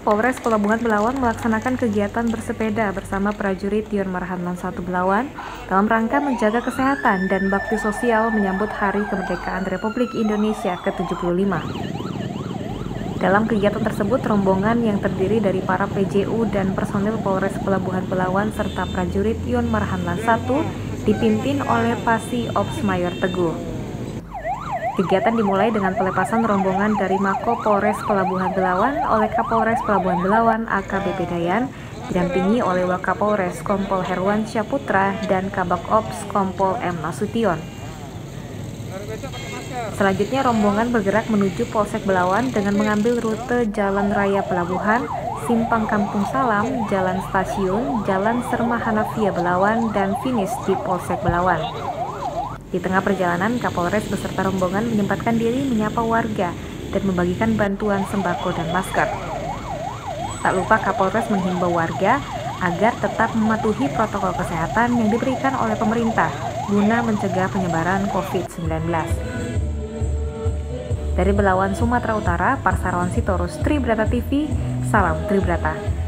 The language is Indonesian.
Polres Pelabuhan Belawan melaksanakan kegiatan bersepeda bersama prajurit Yon Marhanlan 1 Belawan dalam rangka menjaga kesehatan dan bakti sosial menyambut Hari Kemerdekaan Republik Indonesia ke-75. Dalam kegiatan tersebut, rombongan yang terdiri dari para PJU dan personil Polres Pelabuhan Belawan serta prajurit Yon Marhanlan 1 dipimpin oleh Pasi Ops Mayor Teguh. Kegiatan dimulai dengan pelepasan rombongan dari Mako Polres Pelabuhan Belawan oleh Kapolres Pelabuhan Belawan AKBP Dayan, didampingi oleh Wakapolres Kompol Herwan Syaputra dan Kabak Ops Kompol M. Nasution. Selanjutnya rombongan bergerak menuju Polsek Belawan dengan mengambil rute Jalan Raya Pelabuhan, Simpang Kampung Salam, Jalan Stasiun, Jalan Serma Hanafia Belawan, dan finish di Polsek Belawan. Di tengah perjalanan, Kapolres beserta rombongan menyempatkan diri menyapa warga dan membagikan bantuan sembako dan masker. Tak lupa Kapolres menghimbau warga agar tetap mematuhi protokol kesehatan yang diberikan oleh pemerintah guna mencegah penyebaran COVID-19. Dari Belawan, Sumatera Utara, Parsarawan Sitorus, Tribrata TV, salam Tribrata.